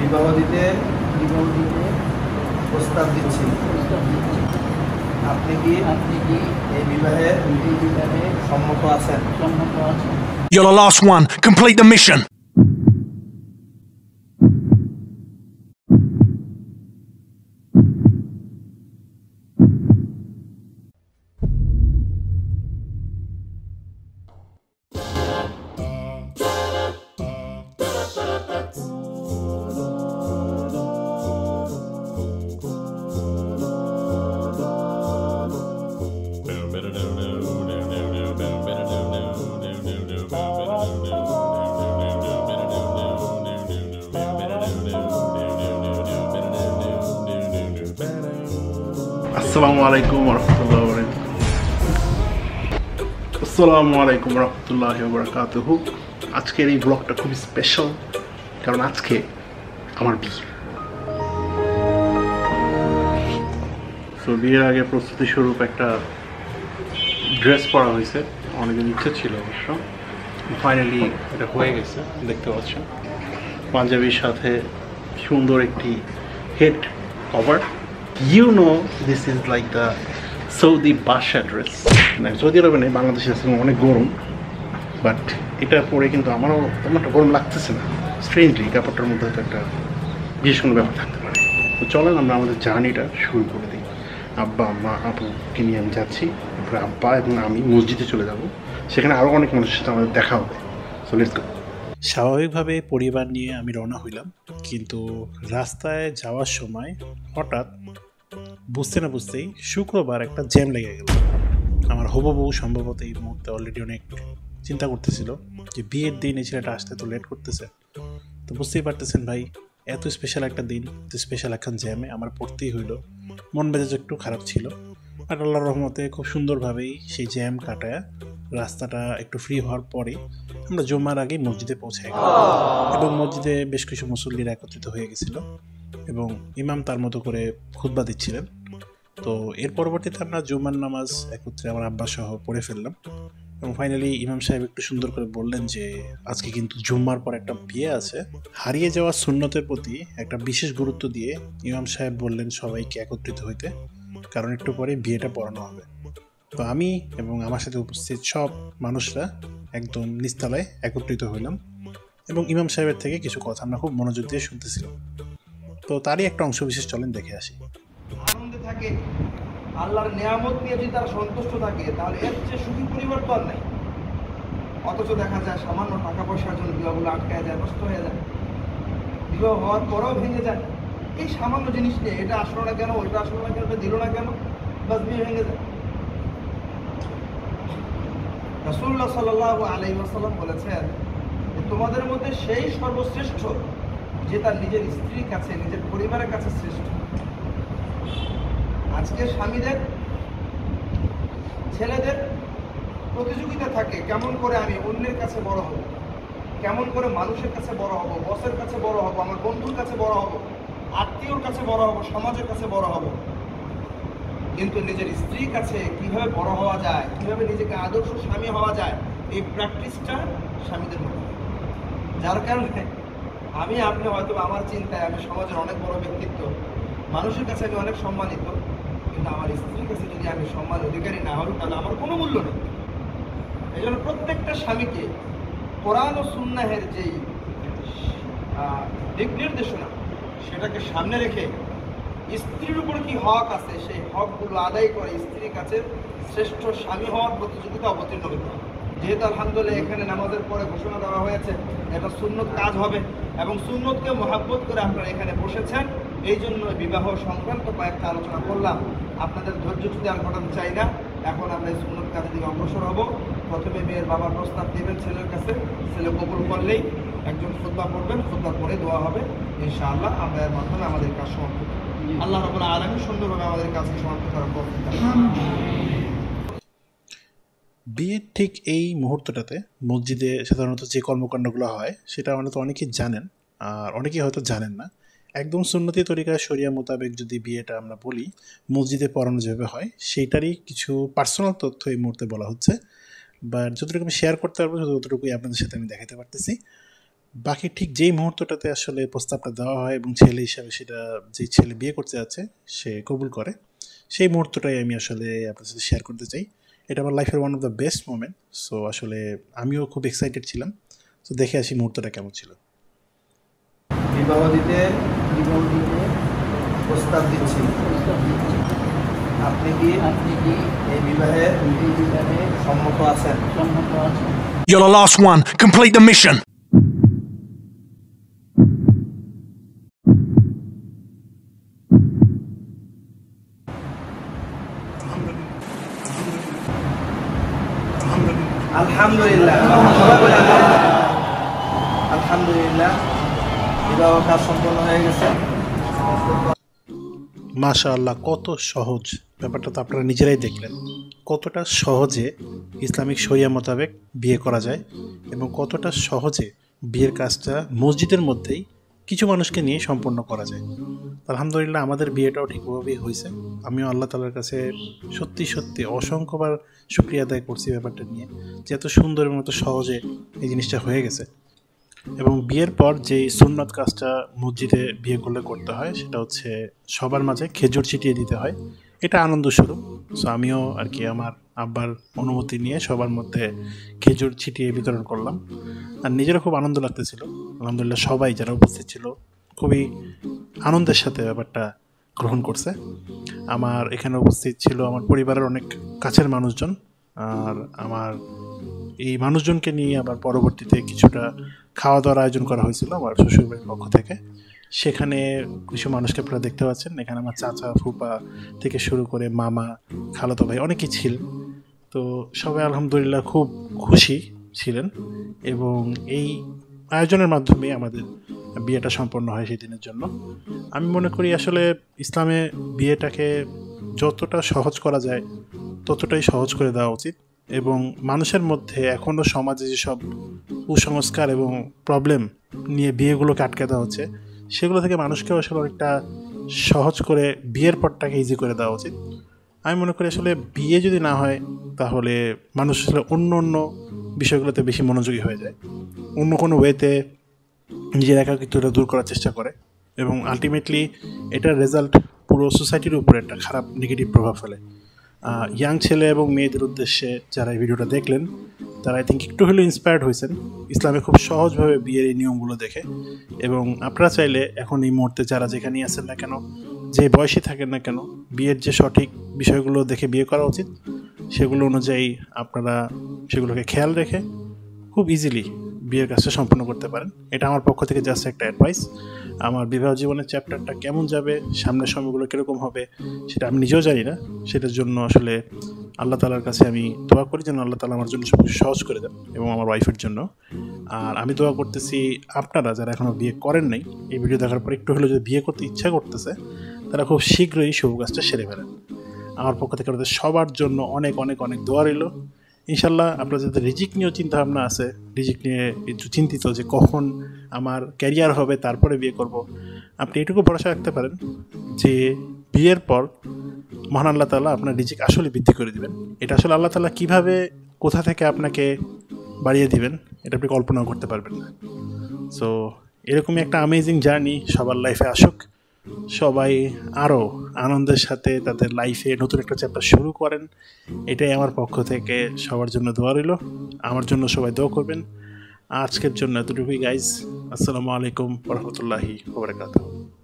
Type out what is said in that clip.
বিবাহ দিতে প্রস্তাব দিচ্ছি। আপনি কি এই বিবাহে সম্মত আছেন? You're the last one. Complete the mission. Assalamualaikum warahmatullahi wabarakatuh. আজকের এই ব্লগটা খুব স্পেশাল, কারণ আজকে আমার বিয়ে। তো বিয়ের আগে প্রস্তুতি স্বরূপ একটা ড্রেস পরা হয়েছে, অনেকদিন ইচ্ছে ছিল অবশ্য, ফাইনালি এটা হয়ে গেছে। দেখতে পাচ্ছেন পাঞ্জাবির সাথে সুন্দর একটি head cover. You know this is like the Saudi Basha dress. Saudi আরবে নেই, বাংলাদেশে অনেক গরম, বাট এটা পরে কিন্তু আমারও তেমন একটা গরম লাগতেছে না। স্ট্রেঞ্জলি কাপড়টার মধ্যে হয়তো একটা বিশেষ কোনো ব্যাপার থাকতে পারে। তো চলেন আমরা আমাদের জার্নিটা শুরু করে দিই। আব্বা আম্মা আপুকে নিয়ে আমি যাচ্ছি, তারপরে আব্বা এবং আমি মসজিদে চলে যাব, সেখানে আরও অনেক মানুষের সাথে আমাদের দেখা হবে। So let's go. স্বাভাবিকভাবে পরিবার নিয়ে আমি রওনা হইলাম, কিন্তু রাস্তায় যাওয়ার সময় হঠাৎ বুঝতে না বুঝতেই শুক্রবার একটা জ্যাম লেগে গেল। আমার হবু বউ সম্ভবত এই মুহূর্তে অলরেডি অনেক চিন্তা করতেছিল যে বিয়ের দিন এই ছেলেটা আসতে তো লেট করতেছে। তো বুঝতেই পারতেছেন ভাই, এত স্পেশাল একটা দিন, এত স্পেশাল একখান জ্যামে আমার পড়তেই হইলো। মন মেজাজ একটু খারাপ ছিল, আর আল্লাহর রহমতে খুব সুন্দরভাবেই সেই জ্যাম কাটায় রাস্তাটা একটু ফ্রি হওয়ার পরে আমরা জুম্মার আগে মসজিদে পৌঁছাই গেলাম। এবং মসজিদে বেশ কিছু মুসল্লিরা একত্রিত হয়ে গেছিল এবং ইমাম তার মতো করে খুতবা দিচ্ছিলেন। তো এর পরবর্তীতে আমরা জুম্মার নামাজ একত্রে আমার আব্বা সহ পড়ে ফেললাম এবং ফাইনালি ইমাম সাহেব একটু সুন্দর করে বললেন যে আজকে কিন্তু জুম্মার পর একটা বিয়ে আছে। হারিয়ে যাওয়া সুন্নতের প্রতি একটা বিশেষ গুরুত্ব দিয়ে ইমাম সাহেব বললেন সবাইকে একত্রিত হইতে, কারণ একটু পরে বিয়েটা পড়ানো হবে। তো আমি এবং আমার সাথে উপস্থিত সব মানুষরা একদম নিস্তালায় একত্রিত হইলাম এবং ইমাম সাহেবের থেকে কিছু কথা আমরা খুব মনোযোগ দিয়ে শুনতেছিলাম। তো তারই একটা অংশ বিশেষ চলেন দেখে আসি। আনন্দে থাকে, আল্লাহর নিয়ামত নিয়ে যদি তারা সন্তুষ্ট থাকে, তাহলে এর চেয়ে সুখী পরিবার তো আর নাই। অথচ দেখা যায় সামান্য টাকা পয়সার জন্য বিবাহগুলো আটকায় যায়, নষ্ট হয়ে যায়, বিবাহ হওয়ার পরেও ভেঙে যায়। এই সামান্য জিনিস নিয়ে এটা আসলো না কেন, ওইটা আসলো না কেন, এটা দিল না কেন, বাস বিয়ে ভেঙে যায়। রাসূলুল্লাহ সাল্লাল্লাহু আলাইহি ওয়াসাল্লাম বলেছেন যে তোমাদের মধ্যে সেই সর্বশ্রেষ্ঠ যে তার নিজের স্ত্রীর কাছে, নিজের পরিবারের কাছে শ্রেষ্ঠ। আজকে স্বামীদের, ছেলেদের প্রতিযোগিতা থাকে কেমন করে আমি অন্যের কাছে বড় হব, কেমন করে মানুষের কাছে বড় হব, বসের কাছে বড় হব, আমার বন্ধুর কাছে বড় হব, আত্মীয়র কাছে বড় হব, সমাজের কাছে বড় হব। কিন্তু নিজের স্ত্রীর কাছে কিভাবে বড় হওয়া যায়, কিভাবে নিজেকে আদর্শ স্বামী হওয়া যায়, এই প্র্যাকটিসটা স্বামীদের মধ্যে। যার কারণে আপনি হয়তো আমার চিন্তায় আমি সমাজের অনেক বড় ব্যক্তিত্ব, মানুষের কাছে আমি অনেক সম্মানিত, কিন্তু আমার স্ত্রীর কাছে যদি আমি সম্মান অধিকারী না হই, তাহলে আমার কোনো মূল্য নেই। এই জন্য প্রত্যেকটা স্বামীকে কোরআন ও সুন্নাহের যেই দিক নির্দেশনা, সেটাকে সামনে রেখে স্ত্রীর উপর কি হক আছে সেই হকগুলো আদায় করে স্ত্রীর কাছে শ্রেষ্ঠ স্বামী হওয়ার প্রতিযোগিতা অবতীর্ণ হতে হবে। যেহেতু আলহামদুলিল্লাহ এখানে নামাজের পরে ঘোষণা দেওয়া হয়েছে এটা সুন্নত কাজ হবে এবং সুন্নতকে মহাব্বত করে আপনারা এখানে বসেছেন, এই জন্য বিবাহ সংক্রান্ত কয়েকটা আলোচনা করলাম। আপনাদের ধৈর্যচ্যুতি আর ঘটাতে চাই না। এখন আমরা এই সুন্নত কাজের দিকে অগ্রসর হব। প্রথমে মেয়ের বাবার প্রস্তাব দেবেন ছেলের কাছে, ছেলে কবুল করলেই একজন খুতবা পড়বেন, খুতবা পরে দোয়া হবে, ইনশাআল্লাহ আমরা এর মাধ্যমে আমাদের কাজ সমাপ্ত করব। আল্লাহ রাব্বুল আলামিন সুন্দরভাবে আমাদের কাজকে সমাপ্ত করার তৌফিক দান করুন। বিয়ের ঠিক এই মুহূর্তটাতে মসজিদে সাধারণত যে কর্মকাণ্ডগুলো হয় সেটা মানে তো অনেকেই জানেন, আর অনেকেই হয়তো জানেন না। একদম সুন্নতি তরিকায় শরিয়া মোতাবেক যদি বিয়েটা আমরা বলি, মসজিদে পড়ানো যেভাবে হয় সেইটারই কিছু পার্সোনাল তথ্য এই মুহূর্তে বলা হচ্ছে। বাট যতটুকু আমি শেয়ার করতে পারবো ততটুকুই আপনাদের সাথে আমি দেখাতে পারতেছি। বাকি ঠিক যেই মুহূর্তটাতে আসলে প্রস্তাবটা দেওয়া হয় এবং ছেলে হিসাবে সেটা যেই ছেলে বিয়ে করতে যাচ্ছে সে কবুল করে, সেই মুহূর্তটাই আমি আসলে আপনার সাথে শেয়ার করতে চাই। এটা আমার লাইফের one of the best moment. So আসলে আমিও খুব এক্সাইটেড ছিলাম। তো দেখে আসি মুহূর্তটা কেমন ছিল। বিবাহ দিতে প্রস্তাব দিচ্ছি, আপনি কি এই বিবাহে সম্মত আছেন? You're the last one. Complete the mission. আলহামদুলিল্লাহ, আলহামদুলিল্লাহ, বিবাহ কাজ সম্পন্ন হয়ে গেছে। মাশাআল্লাহ, কত সহজ ব্যাপারটা তো আপনারা নিজেরাই দেখলেন, কতটা সহজে ইসলামিক শরিয়া মোতাবেক বিয়ে করা যায় এবং কতটা সহজে বিয়ের কাজটা মসজিদের মধ্যেই কিছু মানুষকে নিয়ে সম্পন্ন করা যায়। আলহামদুলিল্লাহ, আমাদের বিয়েটাও ঠিকভাবেই হয়েছে। আমিও আল্লাহ তাআলার কাছে সত্যি সত্যি অসংখ্যবার শুকরিয়া আদায় করছি ব্যাপারটা নিয়ে, যে এত সুন্দর এবং এত সহজে এই জিনিসটা হয়ে গেছে। এবং বিয়ের পর যে সুন্নত কাজটা মসজিদে বিয়ে করলে করতে হয় সেটা হচ্ছে সবার মাঝে খেজুর ছিটিয়ে দিতে হয়। এটা আনন্দস্বরূপ। সো আমিও আর কি আমার আব্বার অনুমতি নিয়ে সবার মধ্যে খেজুর ছিটিয়ে বিতরণ করলাম, আর নিজেরও খুব আনন্দ লাগতেছিল। আলহামদুলিল্লাহ, সবাই যারা উপস্থিত ছিল খুবই আনন্দের সাথে ব্যাপারটা গ্রহণ করছে। আমার এখানে উপস্থিত ছিল আমার পরিবারের অনেক কাছের মানুষজন, আর আমার এই মানুষজনকে নিয়ে আবার পরবর্তীতে কিছুটা খাওয়া দাওয়ার আয়োজন করা হয়েছিল আমার শ্বশুরবাড়ির পক্ষ থেকে। সেখানে কিছু মানুষকে আপনারা দেখতে পাচ্ছেন। এখানে আমার চাচা, ফুপা থেকে শুরু করে মামা, খালাতো ভাই অনেকেই ছিল। তো সবাই আলহামদুলিল্লাহ খুব খুশি ছিলেন এবং এই আয়োজনের মাধ্যমে আমাদের বিয়েটা সম্পন্ন হয় সেই দিনের জন্য। আমি মনে করি আসলে ইসলামে বিয়েটাকে যতটা সহজ করা যায় ততটাই সহজ করে দেওয়া উচিত, এবং মানুষের মধ্যে এখনও সমাজে যেসব কুসংস্কার এবং প্রবলেম নিয়ে বিয়েগুলোকে আটকে দেওয়া হচ্ছে সেগুলো থেকে মানুষকে আসলে অনেকটা সহজ করে বিয়ের পরটাকে ইজি করে দেওয়া উচিত। আমি মনে করি আসলে বিয়ে যদি না হয় তাহলে মানুষ আসলে অন্য অন্য বিষয়গুলোতে বেশি মনোযোগী হয়ে যায়, অন্য কোনো ওয়েতে নিজের একাকিত্বটা দূর করার চেষ্টা করে, এবং আলটিমেটলি এটার রেজাল্ট পুরো সোসাইটির উপরে একটা খারাপ নেগেটিভ প্রভাব ফেলে। ইয়াং ছেলে এবং মেয়েদের উদ্দেশ্যে যারা এই ভিডিওটা দেখলেন তারা আই থিঙ্ক একটু হলেও ইন্সপায়ার্ড হয়েছেন ইসলামে খুব সহজভাবে বিয়ের এই নিয়মগুলো দেখে। এবং আপনারা চাইলে এখন এই মুহূর্তে যারা যেখানেই আছেন না কেন, যে বয়সে থাকেন না কেন, বিয়ের যে সঠিক বিষয়গুলো দেখে বিয়ে করা উচিত সেগুলো অনুযায়ী আপনারা সেগুলোকে খেয়াল রেখে খুব ইজিলি বিয়ের কাজটা সম্পন্ন করতে পারেন। এটা আমার পক্ষ থেকে জাস্ট একটা অ্যাডভাইস। আমার বিবাহ জীবনের চ্যাপ্টারটা কেমন যাবে, সামনের সময়গুলো কীরকম হবে সেটা আমি নিজেও জানি না। সেটার জন্য আসলে আল্লাহ তাআলার কাছে আমি দোয়া করি যেন আল্লাহ তাআলা আমার জন্য সব কিছু সহজ করে দেন, এবং আমার ওয়াইফের জন্য। আর আমি দোয়া করতেছি আপনারা যারা এখনও বিয়ে করেন নাই, এই ভিডিও দেখার পর একটু হলেও যদি বিয়ে করতে ইচ্ছা করতেছে তারা খুব শীঘ্রই শুভ কাজটা সেরে ফেলেন। আমার পক্ষ থেকে আমাদের সবার জন্য অনেক অনেক অনেক দোয়া রইল। ইনশাল্লাহ আপনার যাদের রিজিক নিয়েও চিন্তাভাবনা আছে, রিজিক নিয়ে একটু চিন্তিত যে কখন আমার ক্যারিয়ার হবে তারপরে বিয়ে করব, আপনি এটুকু ভরসা রাখতে পারেন যে বিয়ের পর মহান আল্লাহ তাআলা আপনার রিজিক আসলে বৃদ্ধি করে দিবেন। এটা আসলে আল্লাহ তাআলা কীভাবে কোথা থেকে আপনাকে বাড়িয়ে দিবেন এটা আপনি কল্পনাও করতে পারবেন না। সো এরকমই একটা অ্যামেজিং জার্নি সবার লাইফে আসুক, সবাই আরও আনন্দের সাথে তাদের লাইফে নতুন একটা চ্যাপ্টার শুরু করেন, এটাই আমার পক্ষ থেকে সবার জন্য দোয়া রইল। আমার জন্য সবাই দোয়া করবেন। আজকের জন্য এতটুকুই গাইজ। আসসালামু আলাইকুম ওয়া রাহমাতুল্লাহি ওয়া বারাকাতুহু।